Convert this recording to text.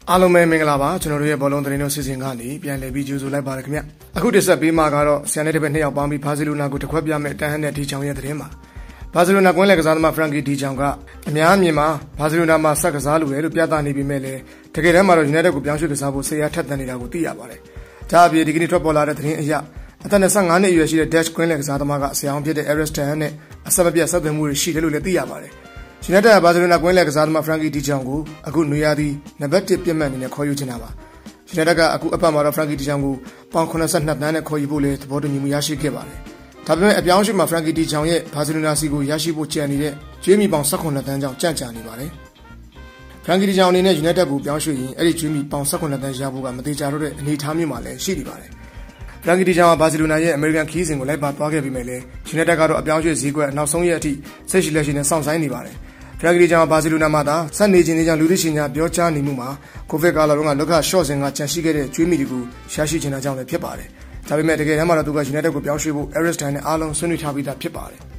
အားလုံးပဲမင်္ဂလာပါကျွန်တော်တို့ရဲ့ဘောလုံးသတင်းတို့စီစဉ်ကနေပြန်လည်ပြီးကြိုဆိုလိုက်ပါရခင်ဗျအခုတစ်ဆက်ပေးမှာကတော့ဆန်တဲ့တစ်ပတ်နှစ်ယောက်ပေါင်းပြီးဘာစီလိုနာကိုတစ်ခွက်ပြမဲ့တန်ဟန်နဲ့ဒီချောင်ရဲ့သတင်းပါဘာစီလိုနာကွင်းလက်ကစားသမားဖရန်ကီဒီချောင်ကအများအမြင်မှာဘာစီလိုနာမှာဆက်ကစားလိုတယ်လို့ပြသနေပေမဲ့လည်းတကယ်တမ်းမှာတော့ United ကိုပြောင်းရွှေ့ကစားဖို့ဆေးရထက်သန်နေတာကိုသိရပါတယ်ဒါအပြင်ဒီကနေ့ထွက်ပေါ်လာတဲ့သတင်းအရအသက်25နှစ်အရွယ်ရှိတဲ့ Dutch ကွင်းလက်ကစားသမားကဆရာအောင်ဖြစ်တဲ့ 𝙎𝙪𝙗𝙧𝙗𝙧 နဲ့အဆက်မပြတ်ဆက်သွယ်မှုတွေရှိတယ်လို့လည်းသိရပါတယ်United ဘာစီလိုနာကွင်းလက်ကစားသမားဖရန်ကီဒီချောင်ကိုအခုနွေရာသီနံပါတ်1ပြစ်မှတ်အနေနဲ့ခေါ်ယူချင်တာပါ United ကအခုအပတ်မှာတော့ဖရန်ကီဒီချောင်ကိုပေါင်82သန်းနဲ့ခေါ်ယူဖို့လေသဘောတူညီမှုရရှိခဲ့ပါတယ်ဒါပေမဲ့အပြောင်းအရွှေ့မှာဖရန်ကီဒီချောင်ရဲ့ဘာစီလိုနာစီကိုရရှိဖို့ကြံနေတဲ့ကျွေးမီပေါင်18သန်းကြောင့်ကြန့်ကြာနေပါတယ်ဖရန်ကီဒီချောင်အနေနဲ့ United ကိုပြောင်းရွှေ့ရင်အဲ့ဒီကျွေးမီပေါင်18သန်းရဖို့ကမသေးကြတော့တဲ့အနေအထားမျိုးမှာလည်းရှိနေပါတယ်ဖရန်ကီဒီချောင်ကဘာစီလိုနာရဲ့အမေရိကန်ခီးစဉ်ကိုလိုက်ပါသွားခဲ့ပြီးမဲ့လည်း United ကတော့အပြောင်းရွှေ့ဈေးကွက်နောက်ဆုံးရက်အထိစိတ်ရှိလက်ရှိနဲ့စောင့်ဆိုင်းနေပါတယ်ဖရန်ကီဒီချောင်ဘာစီလိုနာမှာသာဆက်နေခြင်းတွေကြောင့်လူသိရှင်ကြားပြောကြားနေမှုမှာကိုဗစ်ကာလတုန်းကလောက်ကရှော့စင်ကကြန့်ရှိခဲ့တဲ့ကျွေးမီတွေကိုရရှိချင်တာကြောင့်လည်းဖြစ်ပါတယ်ဒါပေမဲ့တကယ်တမ်းမှာတော့သူက United ကိုပြောင်းရွှေ့ဖို့ 𝙎𝙪𝙗𝙧𝙗 နဲ့အားလုံးဆွေးနွေးထားပြီးသားဖြစ်ပါတယ်